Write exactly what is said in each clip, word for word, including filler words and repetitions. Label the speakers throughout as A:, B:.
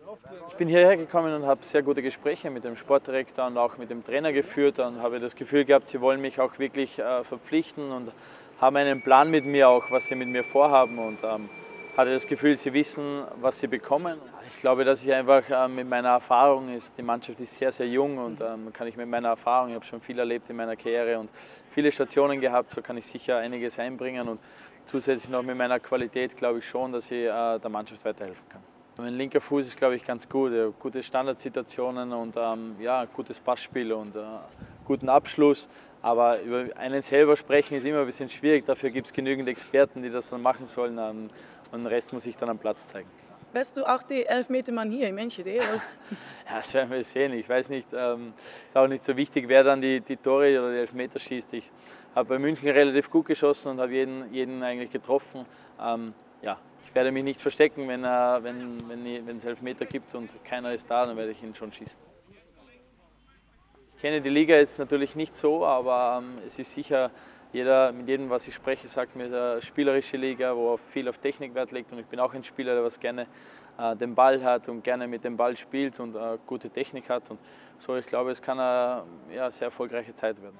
A: Ich bin hierher gekommen und habe sehr gute Gespräche mit dem Sportdirektor und auch mit dem Trainer geführt und habe das Gefühl gehabt, sie wollen mich auch wirklich äh, verpflichten und haben einen Plan mit mir auch, was sie mit mir vorhaben und ähm, hatte das Gefühl, sie wissen, was sie bekommen. Ich glaube, dass ich einfach äh, mit meiner Erfahrung, ist, die Mannschaft ist sehr, sehr jung und ähm, kann ich mit meiner Erfahrung, ich habe schon viel erlebt in meiner Karriere und viele Stationen gehabt, so kann ich sicher einiges einbringen und zusätzlich noch mit meiner Qualität glaube ich schon, dass ich äh, der Mannschaft weiterhelfen kann. Mein linker Fuß ist, glaube ich, ganz gut. Gute Standardsituationen und ähm, ja, gutes Passspiel und äh, guten Abschluss. Aber über einen selber sprechen ist immer ein bisschen schwierig. Dafür gibt es genügend Experten, die das dann machen sollen. Ähm, und den Rest muss ich dann am Platz zeigen.
B: Bist du auch der Elfmetermann hier in Enschede?
A: Ja, das werden wir sehen. Ich weiß nicht, ähm, ist auch nicht so wichtig, wer dann die, die Tore oder die Elfmeter schießt. Ich habe bei München relativ gut geschossen und habe jeden, jeden eigentlich getroffen. Ähm, ja, ich werde mich nicht verstecken, wenn, äh, wenn, wenn, wenn es Elfmeter gibt und keiner ist da, dann werde ich ihn schon schießen. Ich kenne die Liga jetzt natürlich nicht so, aber ähm, es ist sicher, jeder, mit jedem, was ich spreche, sagt mir, es ist eine spielerische Liga, wo viel auf Technik Wert legt und ich bin auch ein Spieler, der was gerne äh, den Ball hat und gerne mit dem Ball spielt und äh, gute Technik hat und so, ich glaube, es kann eine ja, sehr erfolgreiche Zeit werden.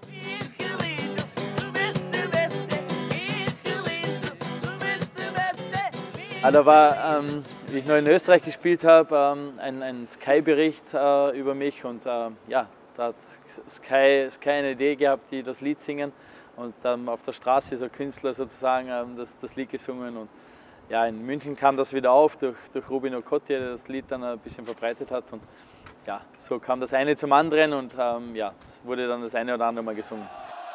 A: Da war, ähm, wie ich noch in Österreich gespielt habe, ähm, ein, ein Sky-Bericht äh, über mich und äh, ja, da hat Sky, Sky eine Idee gehabt, die das Lied singen und ähm, auf der Straße ist ein Künstler sozusagen ähm, das, das Lied gesungen und ja, in München kam das wieder auf durch, durch Rubin Okotie, der das Lied dann ein bisschen verbreitet hat und ja, so kam das eine zum anderen und ähm, ja, es wurde dann das eine oder andere Mal gesungen.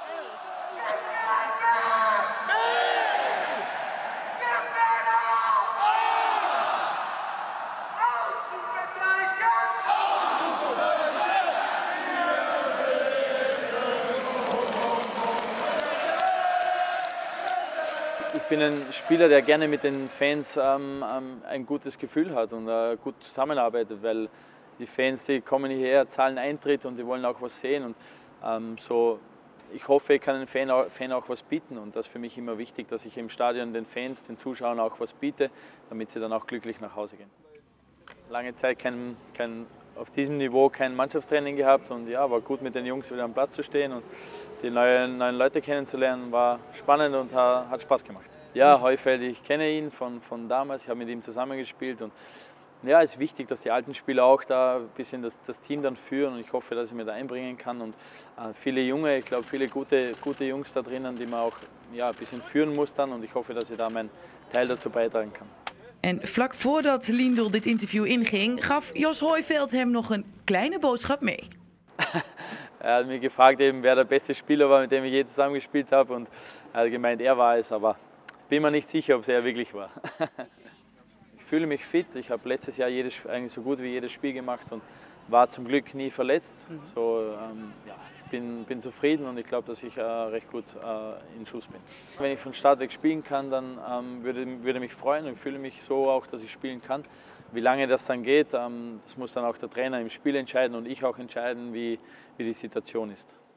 A: Ich bin ein Spieler, der gerne mit den Fans ähm, ein gutes Gefühl hat und äh, gut zusammenarbeitet, weil die Fans, die kommen hierher, zahlen Eintritt und die wollen auch was sehen. Und, ähm, so, ich hoffe, ich kann den Fan auch, Fan auch was bieten und das ist für mich immer wichtig, dass ich im Stadion den Fans, den Zuschauern auch was biete, damit sie dann auch glücklich nach Hause gehen. Lange Zeit kein, kein, auf diesem Niveau kein Mannschaftstraining gehabt und ja, war gut mit den Jungs wieder am Platz zu stehen und die neuen, neuen Leute kennenzulernen, war spannend und hat Spaß gemacht. Ja, Heufeld, ich kenne ihn von, von damals, ich habe mit ihm zusammengespielt und ja, es ist wichtig, dass die alten Spieler auch da ein bisschen das, das Team dann führen und ich hoffe, dass ich mir da einbringen kann und äh, viele Junge, ich glaube viele gute, gute Jungs da drinnen, die man auch ja, ein bisschen führen muss dann und ich hoffe, dass ich da meinen Teil dazu beitragen kann.
C: En vlak voordat Lindell dit interview inging, gaf Jos Hooiveld hem nog een kleine boodschap mee.
A: Er hat mich gefragt, eben, wer der beste Spieler war, mit dem ich je zusammengespielt habe und er hat gemeint, er war es, aber ich bin mir nicht sicher, ob es er wirklich war. Ich fühle mich fit, ich habe letztes Jahr jedes, eigentlich so gut wie jedes Spiel gemacht und war zum Glück nie verletzt. Mhm. So, ähm, ja, ich bin, bin zufrieden und ich glaube, dass ich äh, recht gut äh, in Schuss bin. Wenn ich von Start weg spielen kann, dann ähm, würde, würde mich freuen und fühle mich so auch, dass ich spielen kann. Wie lange das dann geht, ähm, das muss dann auch der Trainer im Spiel entscheiden und ich auch entscheiden, wie, wie die Situation ist.